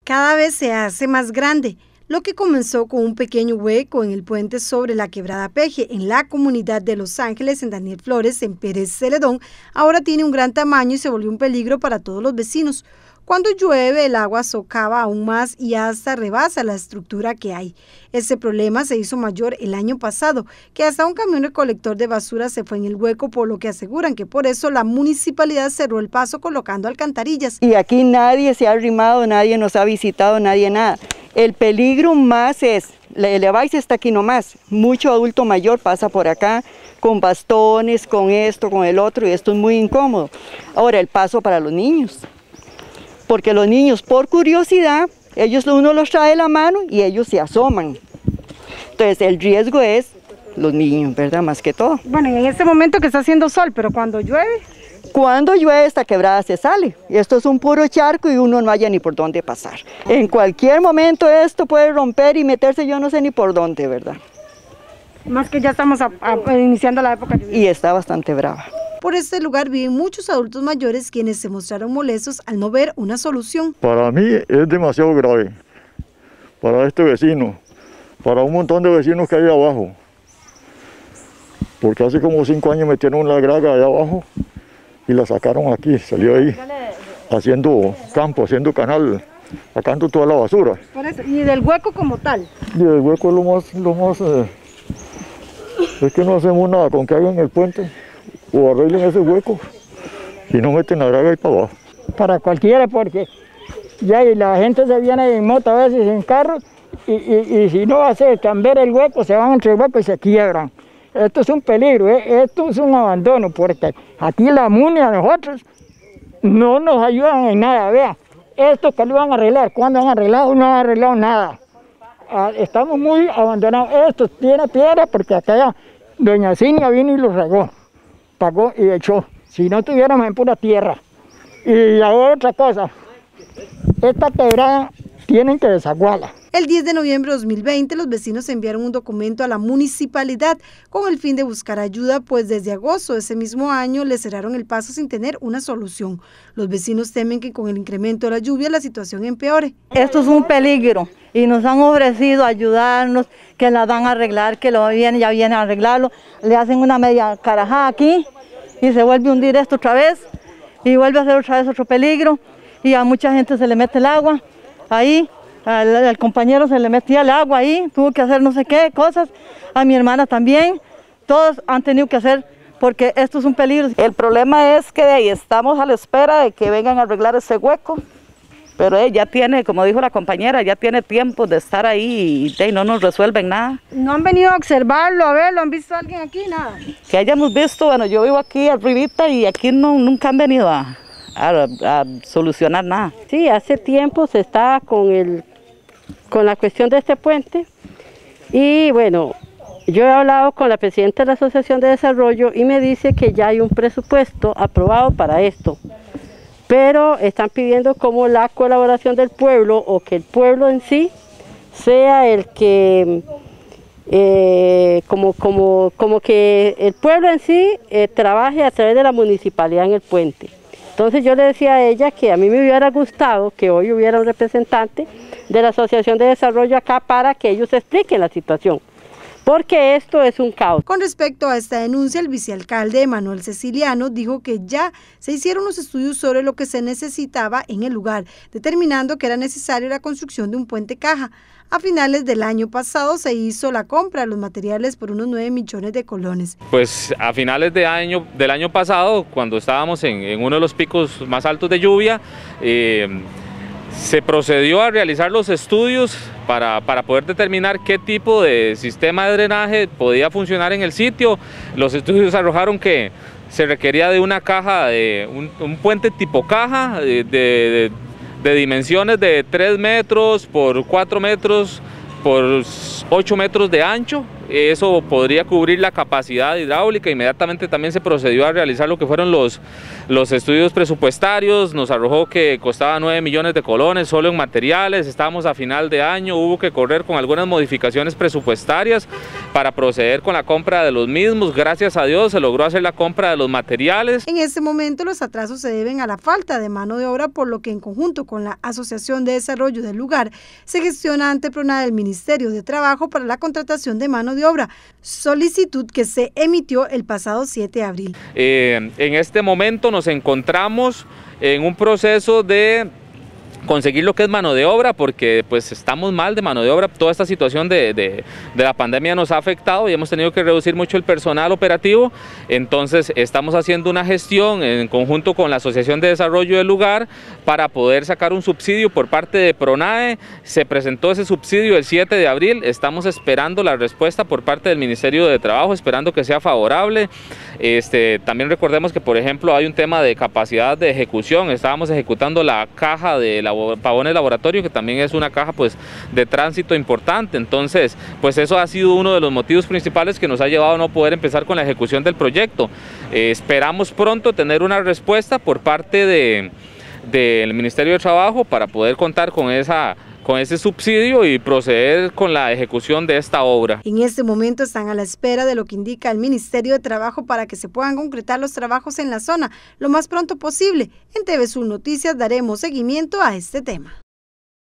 Cada vez se hace más grande. Lo que comenzó con un pequeño hueco en el puente sobre la Quebrada Peje, en la comunidad de Los Ángeles, en Daniel Flores, en Pérez Celedón, ahora tiene un gran tamaño y se volvió un peligro para todos los vecinos. Cuando llueve, el agua socava aún más y hasta rebasa la estructura que hay. Ese problema se hizo mayor el año pasado, que hasta un camión recolector de basura se fue en el hueco, por lo que aseguran que por eso la municipalidad cerró el paso colocando alcantarillas. Y aquí nadie se ha arrimado, nadie nos ha visitado, nadie nada. El peligro más es, la eleváis está aquí nomás, mucho adulto mayor pasa por acá con bastones, con esto, con el otro, y esto es muy incómodo. Ahora, el paso para los niños, porque los niños por curiosidad, uno los trae de la mano y ellos se asoman. Entonces el riesgo es los niños, ¿verdad? Más que todo. Bueno, en este momento que está haciendo sol, pero cuando llueve... Cuando llueve esta quebrada se sale. Esto es un puro charco y uno no haya ni por dónde pasar. En cualquier momento esto puede romper y meterse yo no sé ni por dónde, ¿verdad? Más que ya estamos iniciando la época lluviosa. Y está bastante brava. Por este lugar viven muchos adultos mayores quienes se mostraron molestos al no ver una solución. Para mí es demasiado grave, para este vecino, para un montón de vecinos que hay abajo. Porque hace como 5 años metieron la graga allá abajo y la sacaron aquí, salió ahí haciendo campo, haciendo canal, sacando toda la basura. Por eso, y del hueco como tal. Y el hueco es lo más es que no hacemos nada con que hagan el puente o arreglen ese hueco y no meten la graga ahí para abajo. Para cualquiera, porque ya la gente se viene en moto a veces en carro y si no hace cambiar el hueco, se van entre el hueco y se quiebran. Esto es un peligro, esto es un abandono, porque aquí la MUNI a nosotros no nos ayudan en nada. Vea, esto que lo van a arreglar, ¿cuándo han arreglado? No han arreglado nada. Estamos muy abandonados. Esto tiene piedra porque acá doña Cinia vino y lo regó, pagó y echó. Si no tuviéramos en pura tierra. Y ahora otra cosa, esta quebrada tienen que desaguarla. El 10 de noviembre de 2020, los vecinos enviaron un documento a la municipalidad con el fin de buscar ayuda, pues desde agosto de ese mismo año le cerraron el paso sin tener una solución. Los vecinos temen que con el incremento de la lluvia la situación empeore. Esto es un peligro y nos han ofrecido ayudarnos, que la van a arreglar, que ya vienen a arreglarlo, le hacen una media carajada aquí y se vuelve a hundir esto otra vez y vuelve a ser otra vez otro peligro y a mucha gente se le mete el agua ahí. Al compañero se le metía el agua ahí, tuvo que hacer no sé qué cosas, a mi hermana también, todos han tenido que hacer porque esto es un peligro. El problema es que ahí estamos a la espera de que vengan a arreglar ese hueco, pero ya tiene, como dijo la compañera, ya tiene tiempo de estar ahí y no nos resuelven nada. ¿No han venido a observarlo, a verlo? ¿Han visto a alguien aquí? Nada. Que hayamos visto, bueno, yo vivo aquí arribita y aquí nunca han venido a solucionar nada. Sí, hace tiempo se está con la cuestión de este puente y bueno, yo he hablado con la presidenta de la Asociación de Desarrollo y me dice que ya hay un presupuesto aprobado para esto, pero están pidiendo como la colaboración del pueblo o que el pueblo en sí sea el que, como que el pueblo en sí trabaje a través de la municipalidad en el puente. Entonces yo le decía a ella que a mí me hubiera gustado que hoy hubiera un representante de la Asociación de Desarrollo acá para que ellos expliquen la situación, porque esto es un caos. Con respecto a esta denuncia, el vicealcalde Manuel Ceciliano dijo que ya se hicieron los estudios sobre lo que se necesitaba en el lugar, determinando que era necesaria la construcción de un puente caja. A finales del año pasado se hizo la compra de los materiales por unos 9 millones de colones. Pues a finales del año pasado, cuando estábamos en uno de los picos más altos de lluvia, se procedió a realizar los estudios para poder determinar qué tipo de sistema de drenaje podía funcionar en el sitio. Los estudios arrojaron que se requería de una caja, un puente tipo caja de dimensiones de 3 metros por 4 metros por 8 metros de ancho. Eso podría cubrir la capacidad hidráulica. Inmediatamente también se procedió a realizar lo que fueron los estudios presupuestarios. Nos arrojó que costaba 9 millones de colones solo en materiales. Estábamos a final de año, hubo que correr con algunas modificaciones presupuestarias para proceder con la compra de los mismos. Gracias a Dios se logró hacer la compra de los materiales. En este momento los atrasos se deben a la falta de mano de obra, por lo que en conjunto con la Asociación de Desarrollo del lugar se gestiona ante PRONADE el Ministerio de Trabajo para la contratación de mano de obra, solicitud que se emitió el pasado 7 de abril. En este momento nos encontramos en un proceso de conseguir lo que es mano de obra, porque pues estamos mal de mano de obra. Toda esta situación de la pandemia nos ha afectado y hemos tenido que reducir mucho el personal operativo. Entonces estamos haciendo una gestión en conjunto con la Asociación de Desarrollo del lugar para poder sacar un subsidio por parte de PRONADE. Se presentó ese subsidio el 7 de abril, estamos esperando la respuesta por parte del Ministerio de Trabajo, esperando que sea favorable. También recordemos que, por ejemplo, hay un tema de capacidad de ejecución. Estábamos ejecutando la caja de Pavones Laboratorio, que también es una caja pues de tránsito importante. Entonces pues eso ha sido uno de los motivos principales que nos ha llevado a no poder empezar con la ejecución del proyecto. Esperamos pronto tener una respuesta por parte del Ministerio de Trabajo para poder contar con ese subsidio y proceder con la ejecución de esta obra. En este momento están a la espera de lo que indica el Ministerio de Trabajo para que se puedan concretar los trabajos en la zona lo más pronto posible. En TV Sur Noticias daremos seguimiento a este tema.